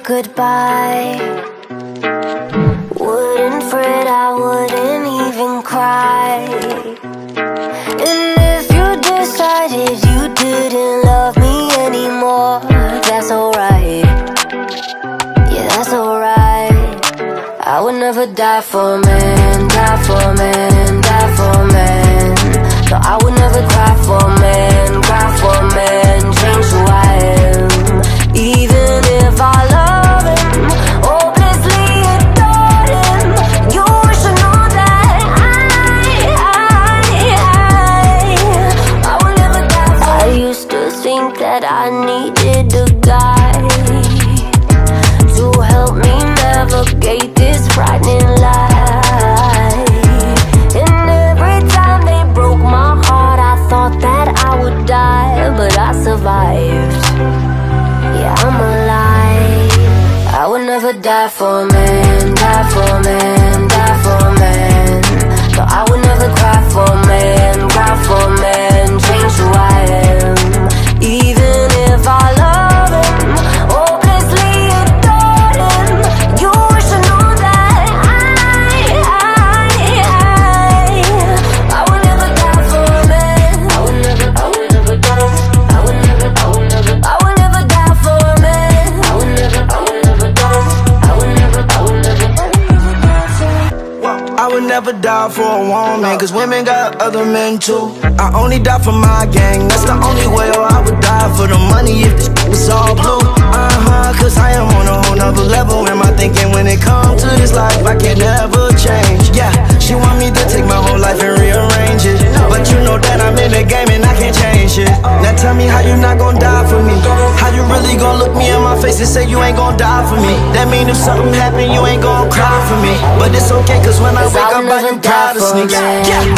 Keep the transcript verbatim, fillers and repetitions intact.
goodbye. Wouldn't fret, I wouldn't even cry. And if you decided you didn't love me anymore, that's alright. Yeah, that's alright. I would never die for a man, die for a man, die for a man. No, I would never cry for a man, cry for a man, change who I am. Even if I love him, hopelessly adore him, you should know that I, I, I, I would never die for him. I used to think that I needed a guy to help me navigate this frightening life. And every time they broke my heart, I thought that I would die, but I survived. Yeah, I'm alive. I would never die for a man, die for a man, die for a man. No, I would never cry for a man, cry for a man, change who I am. Even if I love him, hopelessly adore him, you should know that I, I, I, I would never die for a man. I would never, I would never die. I would never, I would never, I would never die for a man. I would never, I would never die. I would never, I would never, I would never die for. I would never die for a woman, cause women got other men too. I only die for my gang, that's the only way. Or I would die for the money if this was all blue. Uh-huh, cause I am on a whole nother level. Am I thinking when it comes to this life I can never change? Yeah, she want me to take my whole life and rearrange it, but you know that I'm in the game and I can't change it. Now tell me how you not gon' die for me. How you really gon' look me in my face and say you ain't gon' die for me? That mean if something happen you ain't gon' cry for me. But it's okay cause when I wake up I you proud of sneaks. Yeah.